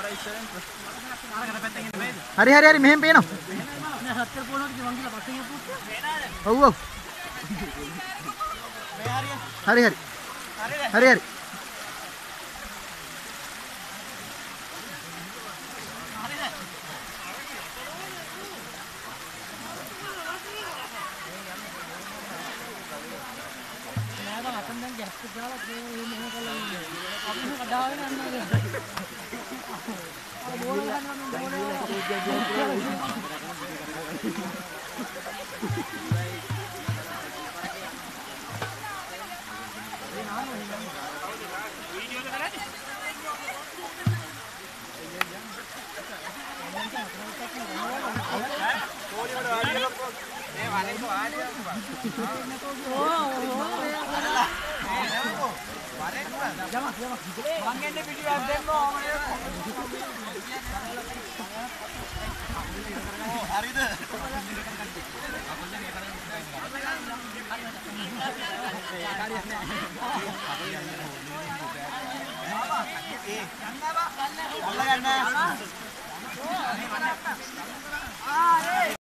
හරි හරි හරි මෙහෙම පේනවා. නෑ හත්තර පොනෝට මං ගිහලා පස්සේ ගියපු. ඔව් ඔව්. හරි හරි. හරි හරි. හරිද?